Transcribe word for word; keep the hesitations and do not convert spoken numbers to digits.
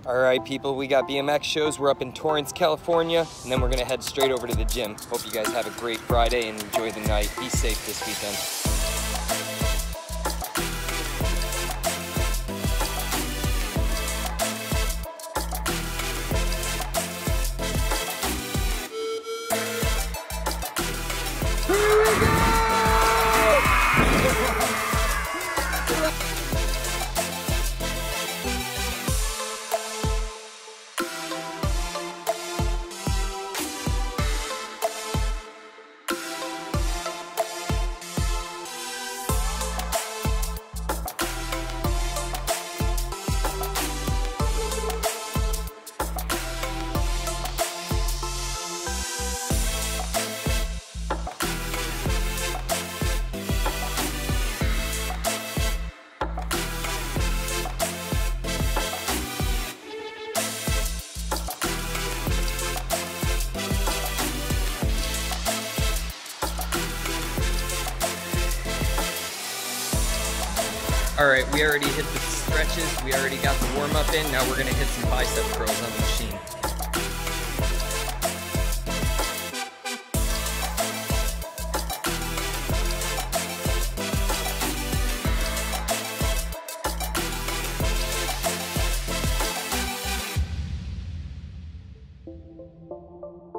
All right, people, we got B M X shows. We're up in Torrance, California, and then we're gonna head straight over to the gym. Hope you guys have a great Friday and enjoy the night. Be safe this weekend. All right, we already hit the stretches. We already got the warm up in. Now we're gonna hit some bicep curls on the machine. Thank you.